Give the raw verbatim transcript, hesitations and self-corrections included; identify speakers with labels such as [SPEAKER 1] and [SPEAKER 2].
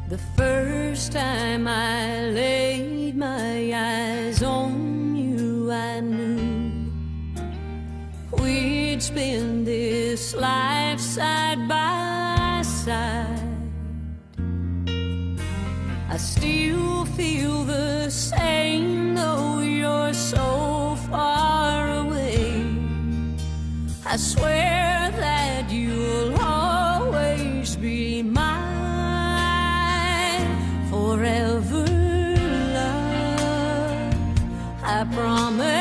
[SPEAKER 1] The first time I laid my eyes on you, I knew we'd spend this life side by side. I still feel the same, though you're so far away. I swear that you'll always be mine, forever, love. I promise.